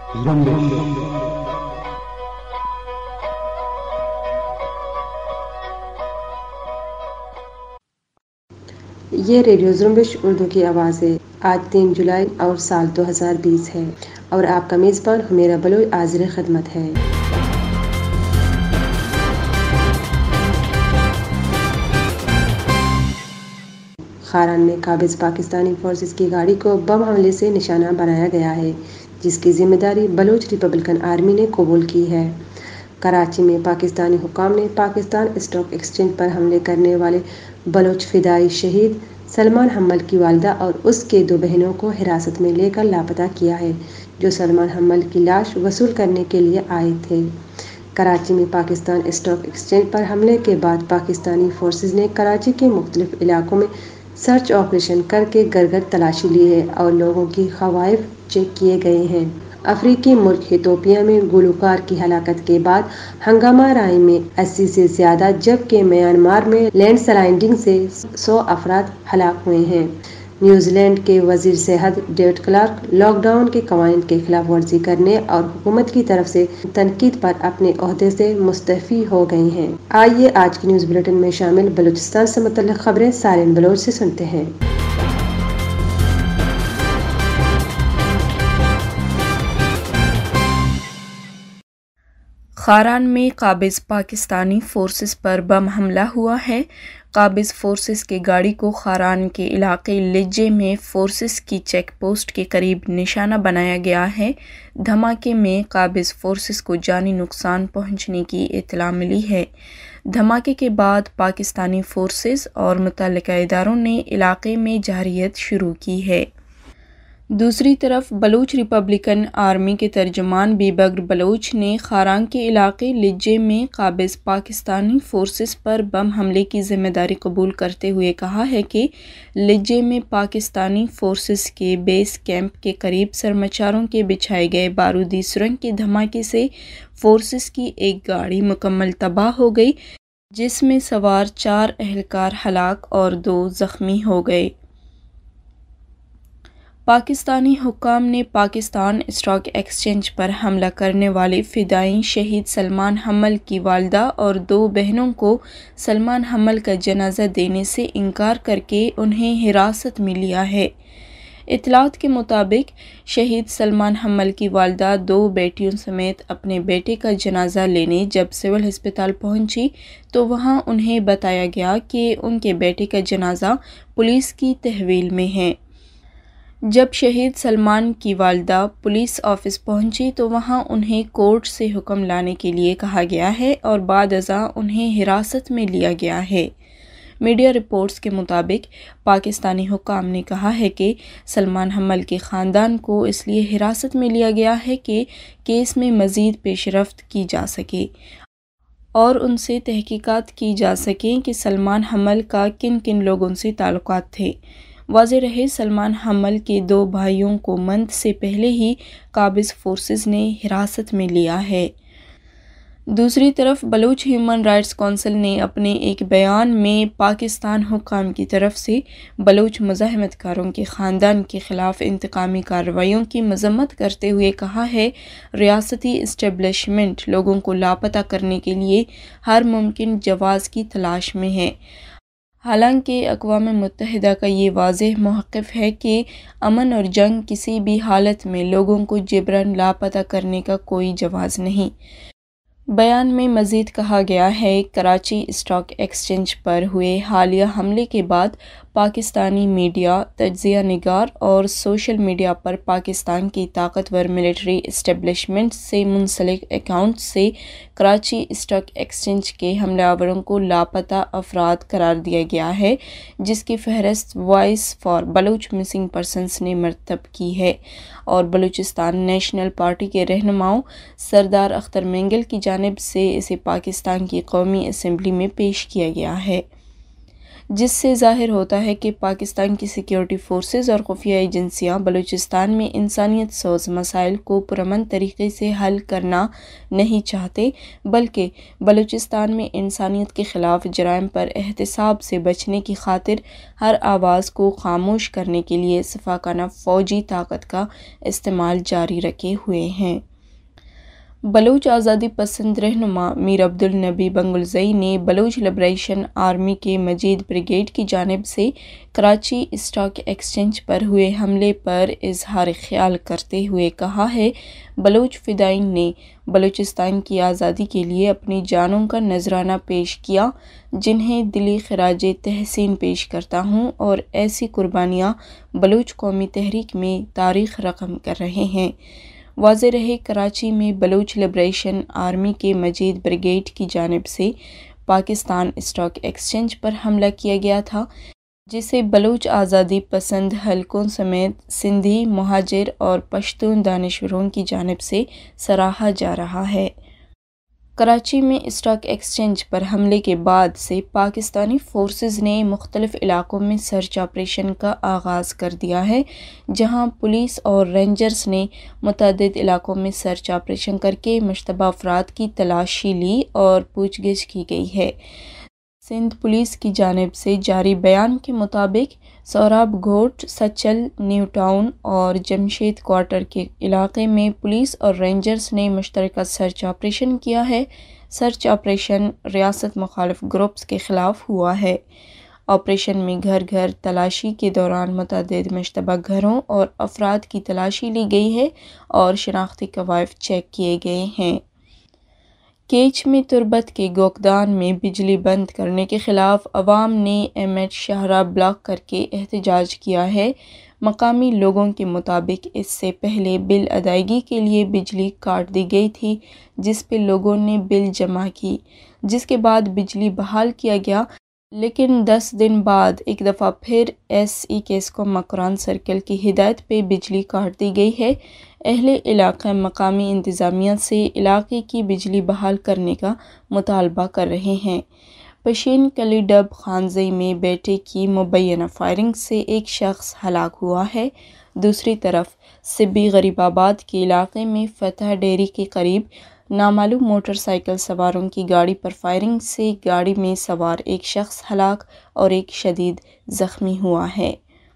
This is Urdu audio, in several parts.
یہ ریڈیو زرمبش اردو کی آواز ہے۔ آج 3 جولائی اور سال 2020 ہے اور آپ کا میزبان حمیرہ بلوچ حاضر خدمت ہے۔ خاران میں قابض پاکستانی فورسز کی گاڑی کو بم حملے سے نشانہ بنایا گیا ہے، جس کی ذمہ داری بلوچ ریپبلکن آرمی نے قبول کی ہے۔ کراچی میں پاکستانی حکام نے پاکستان اسٹاک ایکسچینج پر حملے کرنے والے بلوچ فدائی شہید سلمان حمل کی والدہ اور اس کے 2 بہنوں کو حراست میں لے کر لاپتہ کیا ہے، جو سلمان حمل کی لاش وصول کرنے کے لیے آئے تھے۔ کراچی میں پاکستان اسٹاک ایکسچینج پر حملے کے بعد پاکستانی فورسز نے کراچی کے مختلف علاقوں میں سرچ آپریشن کر کے گھر گھر تلاشی لی ہے اور لوگوں کی خوائف چیک کیے گئے ہیں۔ افریقی ملک ایتھوپیا میں گلوکار کی ہلاکت کے بعد ہنگامہ رائی میں 80 سے زیادہ جبکہ میانمار میں لینڈ سلائڈنگ سے 100 افراد ہلاک ہوئے ہیں۔ نیوزی لینڈ کے وزیر صحت ڈیوڈ کلارک لاک ڈاؤن کے قوانین کی خلاف ورزی کرنے اور حکومت کی طرف سے تنقید پر اپنے عہدے سے مستعفی ہو گئے ہیں۔ آئیے آج کی نیوز بلیٹن میں شامل بلوچستان سے متعلق خبریں سارین بلوچ سے سنتے ہیں۔ خاران میں قابض پاکستانی فورسز پر بم حملہ ہوا ہے۔ قابض فورسز کی گاڑی کو خاران کے علاقے لجے میں فورسز کی چیک پوسٹ کے قریب نشانہ بنایا گیا ہے۔ دھماکے میں قابض فورسز کو جانی نقصان پہنچنے کی اطلاع ملی ہے۔ دھماکے کے بعد پاکستانی فورسز اور متعلقہ اداروں نے علاقے میں جارحیت شروع کی ہے۔ دوسری طرف بلوچ ریپبلکن آرمی کے ترجمان بیبکر بلوچ نے خاران کے علاقے لجے میں قابض پاکستانی فورسز پر بم حملے کی ذمہ داری قبول کرتے ہوئے کہا ہے کہ لجے میں پاکستانی فورسز کے بیس کیمپ کے قریب سرمچاروں کے بچھائے گئے بارودی سرنگ کے دھماکے سے فورسز کی ایک گاڑی مکمل تباہ ہو گئی، جس میں سوار 4 اہلکار ہلاک اور 2 زخمی ہو گئے۔ پاکستانی حکام نے پاکستان اسٹاک ایکسچینج پر حملہ کرنے والے فدائی شہید سلمان حمل کی والدہ اور 2 بہنوں کو سلمان حمل کا جنازہ دینے سے انکار کر کے انہیں حراست میں لیا ہے۔ اطلاعات کے مطابق شہید سلمان حمل کی والدہ 2 بیٹیوں سمیت اپنے بیٹے کا جنازہ لینے جب سول ہسپتال پہنچی تو وہاں انہیں بتایا گیا کہ ان کے بیٹے کا جنازہ پولیس کی تحویل میں ہے۔ جب شہید سلمان کی والدہ پولیس آفس پہنچی تو وہاں انہیں کورٹ سے حکم لانے کے لیے کہا گیا ہے اور بعد ازاں انہیں حراست میں لیا گیا ہے۔ میڈیا رپورٹس کے مطابق پاکستانی حکام نے کہا ہے کہ سلمان حمل کے خاندان کو اس لیے حراست میں لیا گیا ہے کہ کیس میں مزید پیش رفت کی جا سکے اور ان سے تحقیقات کی جا سکیں کہ سلمان حمل کا کن کن لوگوں سے تعلقات تھے۔ واضح رہے، سلمان حمل کے 2 بھائیوں کو منتھ سے پہلے ہی قابض فورسز نے حراست میں لیا ہے۔ دوسری طرف بلوچ ہیومن رائٹس کونسل نے اپنے ایک بیان میں پاکستان حکام کی طرف سے بلوچ مزاحمت کاروں کے خاندان کے خلاف انتقامی کارروائیوں کی مذمت کرتے ہوئے کہا ہے، ریاستی اسٹیبلشمنٹ لوگوں کو لاپتہ کرنے کے لیے ہر ممکن جواز کی تلاش میں ہے۔ حالانکہ اقوام متحدہ کا یہ واضح موقف ہے کہ امن اور جنگ کسی بھی حالت میں لوگوں کو جبراً لاپتہ کرنے کا کوئی جواز نہیں۔ بیان میں مزید کہا گیا ہے، کراچی اسٹاک ایکسچینج پر ہوئے حالیہ حملے کے بعد پاکستانی میڈیا، تجزیہ نگار اور سوشل میڈیا پر پاکستان کی طاقتور ملٹری اسٹیبلشمنٹ سے منسلک اکاؤنٹس سے کراچی اسٹاک ایکسچینج کے حملہ آوروں کو لاپتہ افراد قرار دیا گیا ہے، جس کی فہرست voice for Baloch missing persons نے مرتب کی ہے اور بلوچستان نیشنل پارٹی کے رہنماؤں سردار اختر مینگل کی جانب سے اسے پاکستان کی قومی اسمبلی میں پیش کیا گیا ہے۔ جس سے ظاہر ہوتا ہے کہ پاکستان کی سیکیورٹی فورسز اور خفیہ ایجنسیاں بلوچستان میں انسانیت سوز مسائل کو پرامن طریقے سے حل کرنا نہیں چاہتے، بلکہ بلوچستان میں انسانیت کے خلاف جرائم پر احتساب سے بچنے کی خاطر ہر آواز کو خاموش کرنے کے لیے سفاکانہ فوجی طاقت کا استعمال جاری رکھے ہوئے ہیں۔ بلوچ آزادی پسند رہنما میر عبدالنبی بنگلزئی نے بلوچ لبریشن آرمی کے مجید بریگیڈ کی جانب سے کراچی اسٹاک ایکسچینج پر ہوئے حملے پر اظہار خیال کرتے ہوئے کہا ہے، بلوچ فدائین نے بلوچستان کی آزادی کے لیے اپنی جانوں کا نذرانہ پیش کیا، جنہیں دلی خراج تحسین پیش کرتا ہوں، اور ایسی قربانیاں بلوچ قومی تحریک میں تاریخ رقم کر رہے ہیں۔ واضح رہے، کراچی میں بلوچ لبریشن آرمی کے مجید بریگیڈ کی جانب سے پاکستان اسٹاک ایکسچینج پر حملہ کیا گیا تھا، جسے بلوچ آزادی پسند حلقوں سمیت سندھی، مہاجر اور پشتون دانشوروں کی جانب سے سراہا جا رہا ہے۔ کراچی میں اسٹاک ایکسچینج پر حملے کے بعد سے پاکستانی فورسز نے مختلف علاقوں میں سرچ آپریشن کا آغاز کر دیا ہے، جہاں پولیس اور رینجرز نے متعدد علاقوں میں سرچ آپریشن کرکے مشتبہ افراد کی تلاشی لی اور پوچھ گچھ کی گئی ہے۔ سندھ پولیس کی جانب سے جاری بیان کے مطابق سوراب گھوٹ، سچل، نیو ٹاؤن اور جمشید کوارٹر کے علاقے میں پولیس اور رینجرز نے مشترکہ سرچ آپریشن کیا ہے۔ سرچ آپریشن ریاست مخالف گروپس کے خلاف ہوا ہے۔ آپریشن میں گھر گھر تلاشی کے دوران متعدد مشتبہ گھروں اور افراد کی تلاشی لی گئی ہے اور شناختی کوائف چیک کیے گئے ہیں۔ کیچ میں تربت کے گوکدان میں بجلی بند کرنے کے خلاف عوام نے ایم ایچ شاہراہ بلاک کرکے احتجاج کیا ہے۔ مقامی لوگوں کے مطابق اس سے پہلے بل ادائیگی کے لیے بجلی کاٹ دی گئی تھی، جس پہ لوگوں نے بل جمع کی، جس کے بعد بجلی بحال کیا گیا، لیکن 10 دن بعد ایک دفعہ پھر S E QESCO Makran circle کی ہدایت پہ بجلی کاٹ دی گئی ہے۔ اہل علاقہ مقامی انتظامیہ سے علاقے کی بجلی بحال کرنے کا مطالبہ کر رہے ہیں۔ پشین کلی ڈب خانزئی میں بیٹے کی مبینہ فائرنگ سے ایک شخص ہلاک ہوا ہے۔ دوسری طرف سبی غریب آباد کے علاقے میں فتح ڈیری کے قریب نامعلوم موٹر سائیکل سواروں کی گاڑی پر فائرنگ سے گاڑی میں سوار ایک شخص ہلاک اور ایک شدید زخمی ہوا ہے۔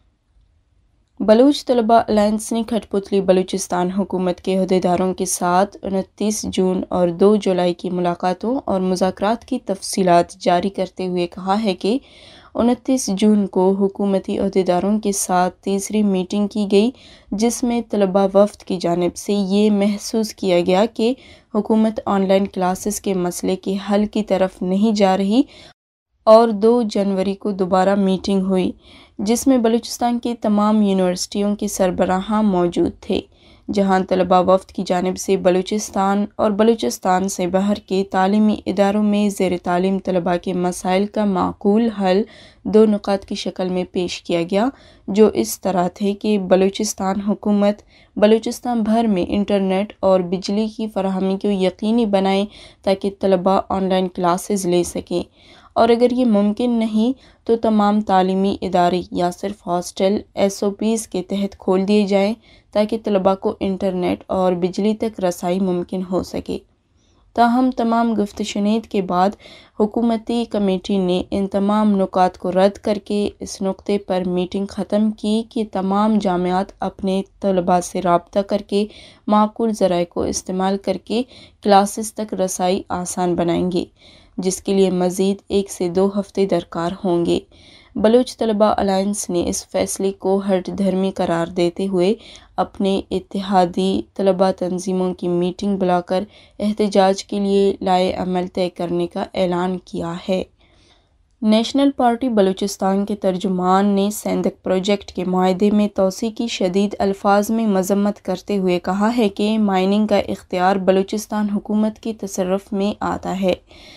بلوچ طلباء الائنس نے کھٹ پتلی بلوچستان حکومت کے عہدیداروں کے ساتھ 29 جون اور 2 جولائی کی ملاقاتوں اور مذاکرات کی تفصیلات جاری کرتے ہوئے کہا ہے کہ 29 جون کو حکومتی عہدیداروں کے ساتھ تیسری میٹنگ کی گئی، جس میں طلباء وفد کی جانب سے یہ محسوس کیا گیا کہ حکومت آن لائن کلاسز کے مسئلے کے حل کی طرف نہیں جا رہی، اور 2 جنوری کو دوبارہ میٹنگ ہوئی، جس میں بلوچستان کی تمام یونیورسٹیوں کے سربراہان موجود تھے، جہاں طلباء وفد کی جانب سے بلوچستان اور بلوچستان سے باہر کے تعلیمی اداروں میں زیر تعلیم طلباء کے مسائل کا معقول حل 2 نکات کی شکل میں پیش کیا گیا، جو اس طرح تھے کہ بلوچستان حکومت بلوچستان بھر میں انٹرنیٹ اور بجلی کی فراہمی کو یقینی بنائے تاکہ طلباء آن لائن کلاسز لے سکیں، اور اگر یہ ممکن نہیں تو تمام تعلیمی ادارے یا صرف ہاسٹل SOPs کے تحت کھول دیے جائیں تاکہ طلباء کو انٹرنیٹ اور بجلی تک رسائی ممکن ہو سکے۔ تاہم تمام گفت شنید کے بعد حکومتی کمیٹی نے ان تمام نکات کو رد کرکے اس نقطے پر میٹنگ ختم کی کہ تمام جامعات اپنے طلباء سے رابطہ کرکے معقول ذرائع کو استعمال کرکے کلاسز تک رسائی آسان بنائیں گے، جس کے لیے مزید 1 سے 2 ہفتے درکار ہوں گے۔ بلوچ طلباء الائنس نے اس فیصلے کو ہٹ دھرمی قرار دیتے ہوئے اپنے اتحادی طلباء تنظیموں کی میٹنگ بلا کر احتجاج کے لیے لائحہ عمل طے کرنے کا اعلان کیا ہے۔ نیشنل پارٹی بلوچستان کے ترجمان نے سیندک پروجیکٹ کے معاہدے میں توسیع کی شدید الفاظ میں مذمت کرتے ہوئے کہا ہے کہ مائننگ کا اختیار بلوچستان حکومت کے تصرف میں آتا ہے،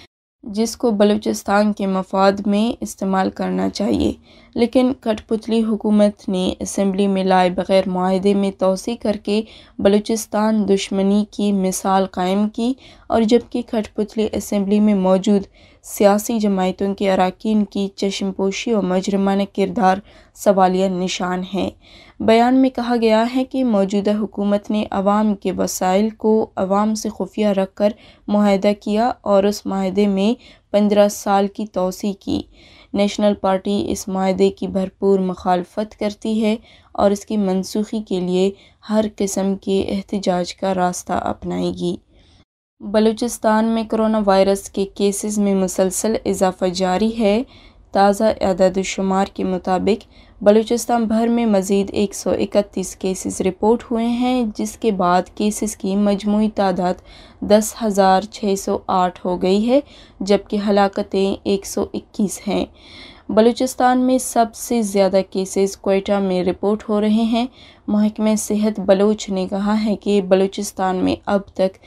جس کو بلوچستان کے مفاد میں استعمال کرنا چاہیے، لیکن کھٹ پتلی حکومت نے اسمبلی میں لائے بغیر معاہدے میں توسیع کرکے بلوچستان دشمنی کی مثال قائم کی، اور جبکہ کھٹ پتلی اسمبلی میں موجود سیاسی جماعتوں کے اراکین کی چشم پوشی اور مجرمانہ کردار سوالیہ نشان ہے۔ بیان میں کہا گیا ہے کہ موجودہ حکومت نے عوام کے وسائل کو عوام سے خفیہ رکھ کر معاہدہ کیا اور اس معاہدے میں 15 سال کی توسیع کی۔ نیشنل پارٹی اس معاہدے کی بھرپور مخالفت کرتی ہے اور اس کی منسوخی کے لیے ہر قسم کے احتجاج کا راستہ اپنائے گی۔ بلوچستان میں کرونا وائرس کے کیسز میں مسلسل اضافہ جاری ہے۔ تازہ اعداد و شمار کے مطابق بلوچستان بھر میں مزید 131 کیسز رپورٹ ہوئے ہیں، جس کے بعد کیسز کی مجموعی تعداد 10,608 ہو گئی ہے، جبکہ ہلاکتیں 121 ہیں۔ بلوچستان میں سب سے زیادہ کیسز کوئٹہ میں رپورٹ ہو رہے ہیں۔ محکمہ صحت بلوچ نے کہا ہے کہ بلوچستان میں اب تک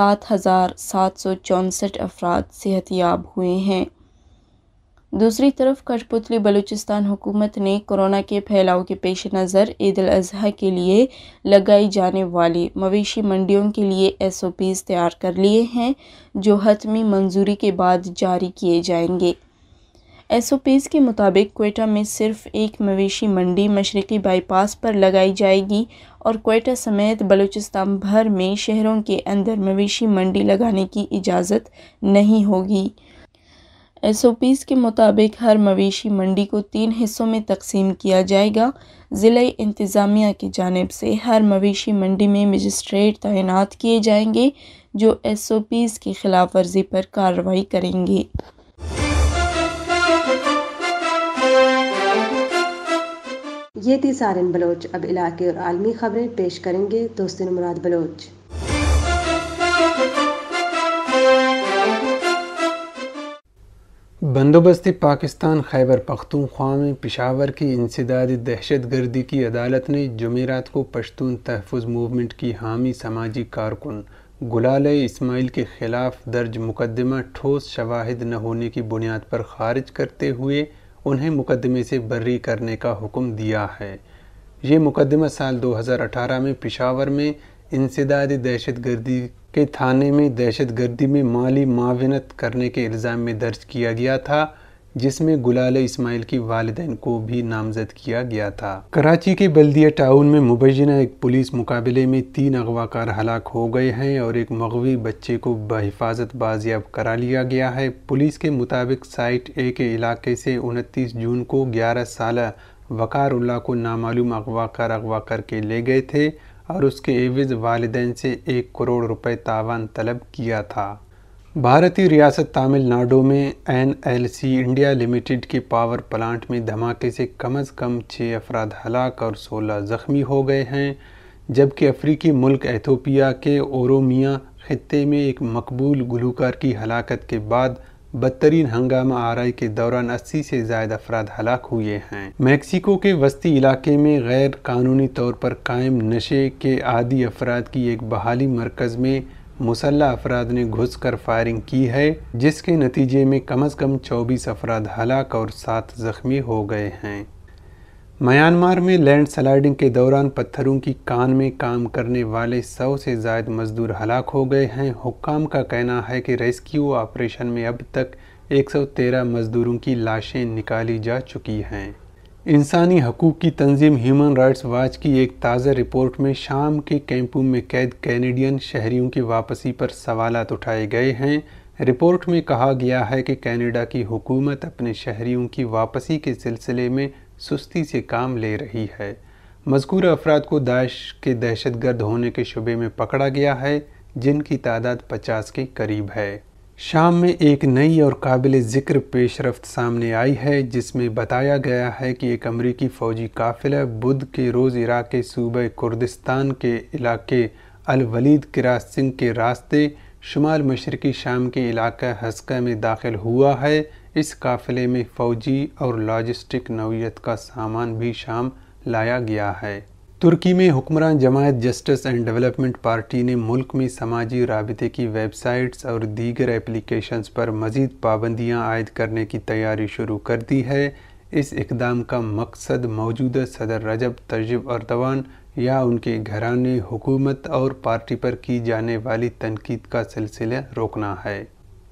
7,764 افراد صحت یاب ہوئے ہیں۔ دوسری طرف کٹھ پتلی بلوچستان حکومت نے کورونا کے پھیلاؤ کے پیش نظر عید الاضحیٰ کے لیے لگائی جانے والی مویشی منڈیوں کے لیے SOPs تیار کر لیے ہیں، جو حتمی منظوری کے بعد جاری کیے جائیں گے۔ SOPs کے مطابق کوئٹہ میں صرف ایک مویشی منڈی مشرقی بائی پاس پر لگائی جائے گی اور کوئٹہ سمیت بلوچستان بھر میں شہروں کے اندر مویشی منڈی لگانے کی اجازت نہیں ہوگی۔ SOPs کے مطابق ہر مویشی منڈی کو 3 حصوں میں تقسیم کیا جائے گا۔ ضلعی انتظامیہ کی جانب سے ہر مویشی منڈی میں مجسٹریٹ تعینات کیے جائیں گے، جو SOPs کی خلاف ورزی پر کارروائی کریں گے۔ یہ تھی سارن بلوچ۔ اب علاقے اور عالمی خبریں پیش کریں گے دوستن مراد بلوچ۔ بندوبستی پاکستان خیبر پختونخوا میں پشاور کی انسدادی دہشت گردی کی عدالت نے جمعرات کو پشتون تحفظ موومنٹ کی حامی سماجی کارکن گلالہ اسماعیل کے خلاف درج مقدمہ ٹھوس شواہد نہ ہونے کی بنیاد پر خارج کرتے ہوئے انہیں مقدمے سے بری کرنے کا حکم دیا ہے۔ یہ مقدمہ سال 2018 میں پشاور میں انسدادی دہشت گردی کے تھانے میں دہشت گردی میں مالی معاونت کرنے کے الزام میں درج کیا گیا تھا، جس میں گلالہ اسماعیل کی والدین کو بھی نامزد کیا گیا تھا۔ کراچی کے بلدیہ ٹاؤن میں مبینہ ایک پولیس مقابلے میں 3 اغوا کار ہلاک ہو گئے ہیں اور ایک مغوی بچے کو بحفاظت بازیاب کرا لیا گیا ہے۔ پولیس کے مطابق سائٹ اے کے علاقے سے 29 جون کو 11 سالہ وقار اللہ کو نامعلوم اغوا کر کے لے گئے تھے اور اس کے عوض والدین سے 1 کروڑ روپے تاوان طلب کیا تھا۔ بھارتی ریاست تامل ناڈو میں NLC انڈیا لمیٹڈ کے پاور پلانٹ میں دھماکے سے کم از کم 6 افراد ہلاک اور 16 زخمی ہو گئے ہیں، جبکہ افریقی ملک ایتھوپیا کے اورومیہ خطے میں ایک مقبول گلوکار کی ہلاکت کے بعد بدترین ہنگامہ آرائی کے دوران 80 سے زائد افراد ہلاک ہوئے ہیں۔ میکسیکو کے وسطی علاقے میں غیر قانونی طور پر قائم نشے کے عادی افراد کی ایک بحالی مرکز میں مسلح افراد نے گھس کر فائرنگ کی ہے، جس کے نتیجے میں کم از کم 24 افراد ہلاک اور 7 زخمی ہو گئے ہیں۔ میانمار میں لینڈ سلائیڈنگ کے دوران پتھروں کی کان میں کام کرنے والے 100 سے زائد مزدور ہلاک ہو گئے ہیں۔ حکام کا کہنا ہے کہ ریسکیو آپریشن میں اب تک 113 مزدوروں کی لاشیں نکالی جا چکی ہیں۔ انسانی حقوق کی تنظیم ہیومن رائٹس واچ کی ایک تازہ رپورٹ میں شام کے کیمپوں میں قید کینیڈین شہریوں کی واپسی پر سوالات اٹھائے گئے ہیں۔ رپورٹ میں کہا گیا ہے کہ کینیڈا کی حکومت اپنے شہریوں کی واپسی کے سلسلے میں سستی سے کام لے رہی ہے۔ مذکورہ افراد کو داعش کے دہشت گرد ہونے کے شبے میں پکڑا گیا ہے، جن کی تعداد 50 کے قریب ہے۔ شام میں ایک نئی اور قابل ذکر پیش رفت سامنے آئی ہے، جس میں بتایا گیا ہے کہ ایک امریکی فوجی قافلہ بدھ کے روز عراق کے صوبہ کردستان کے علاقے الولید کراسنگ کے راستے شمال مشرقی شام کے علاقہ حسکہ میں داخل ہوا ہے۔ اس قافلے میں فوجی اور لاجسٹک نوعیت کا سامان بھی شام لایا گیا ہے۔ ترکی میں حکمران جماعت جسٹس اینڈ ڈیولپمنٹ پارٹی نے ملک میں سماجی رابطے کی ویب سائٹس اور دیگر ایپلیکیشنز پر مزید پابندیاں عائد کرنے کی تیاری شروع کر دی ہے۔ اس اقدام کا مقصد موجودہ صدر رجب طیب ایردوان یا ان کے گھرانے، حکومت اور پارٹی پر کی جانے والی تنقید کا سلسلہ روکنا ہے۔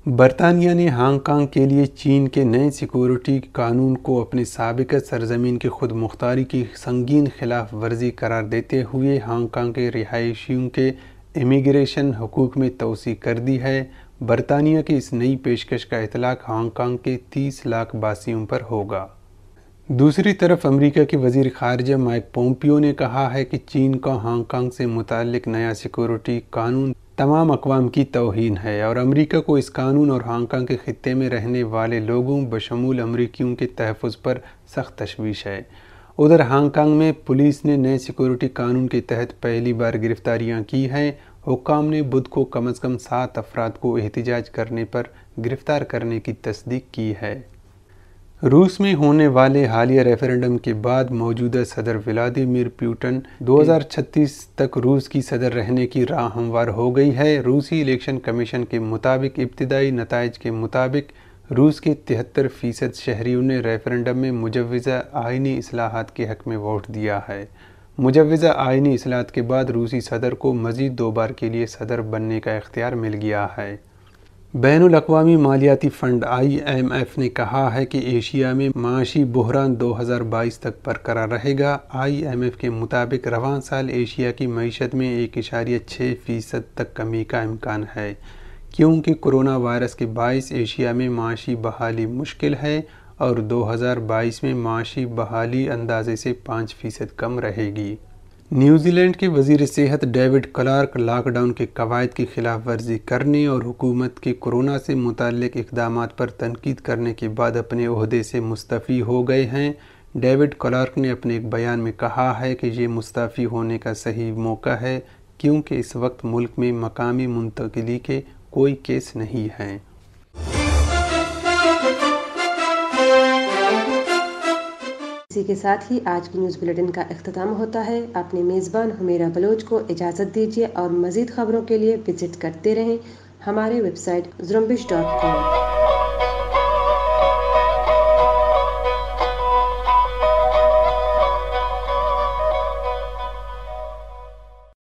برطانیہ نے ہانگ کانگ کے لیے چین کے نئے سیکورٹی قانون کو اپنے سابقہ سرزمین کی خود مختاری کی سنگین خلاف ورزی قرار دیتے ہوئے ہانگ کانگ کے رہائشیوں کے امیگریشن حقوق میں توسیع کر دی ہے۔ برطانیہ کی اس نئی پیشکش کا اطلاق ہانگ کانگ کے 30 لاکھ باسیوں پر ہوگا۔ دوسری طرف امریکہ کے وزیر خارجہ مائک پومپیو نے کہا ہے کہ چین کا ہانگ کانگ سے متعلق نیا سیکورٹی قانون تمام اقوام کی توہین ہے اور امریکہ کو اس قانون اور ہانگ کانگ کے خطے میں رہنے والے لوگوں بشمول امریکیوں کے تحفظ پر سخت تشویش ہے۔ ادھر ہانگ کانگ میں پولیس نے نئے سیکورٹی قانون کے تحت پہلی بار گرفتاریاں کی ہیں۔ حکام نے بدھ کو کم از کم 7 افراد کو احتجاج کرنے پر گرفتار کرنے کی تصدیق کی ہے۔ روس میں ہونے والے حالیہ ریفرنڈم کے بعد موجودہ صدر ولادیمیر پوٹن 2036 تک روس کی صدر رہنے کی راہ ہموار ہو گئی ہے۔ روسی الیکشن کمیشن کے مطابق ابتدائی نتائج کے مطابق روس کے 73% شہریوں نے ریفرنڈم میں مجوزہ آئینی اصلاحات کے حق میں ووٹ دیا ہے۔ مجوزہ آئینی اصلاحات کے بعد روسی صدر کو مزید 2 بار کے لیے صدر بننے کا اختیار مل گیا ہے۔ بین الاقوامی مالیاتی فنڈ IMF نے کہا ہے کہ ایشیا میں معاشی بحران 2022 تک برقرار رہے گا۔ IMF کے مطابق رواں سال ایشیا کی معیشت میں 1.6% تک کمی کا امکان ہے، کیونکہ کرونا وائرس کے باعث ایشیا میں معاشی بحالی مشکل ہے اور 2022 میں معاشی بحالی اندازے سے 5% کم رہے گی۔ نیوزی لینڈ کے وزیر صحت ڈیوڈ کلارک لاک ڈاؤن کے قواعد کی خلاف ورزی کرنے اور حکومت کے کورونا سے متعلق اقدامات پر تنقید کرنے کے بعد اپنے عہدے سے مستعفی ہو گئے ہیں۔ ڈیوڈ کلارک نے اپنے ایک بیان میں کہا ہے کہ یہ مستعفی ہونے کا صحیح موقع ہے کیونکہ اس وقت ملک میں مقامی منتقلی کے کوئی کیس نہیں ہیں۔ اسی کے ساتھ ہی آج کی نیوز بلیٹن کا اختتام ہوتا ہے۔ اپنے میزبان حمیرہ بلوچ کو اجازت دیجیے اور مزید خبروں کے لیے وزٹ کرتے رہیں ہمارے ویب سائٹ زرمبش.com۔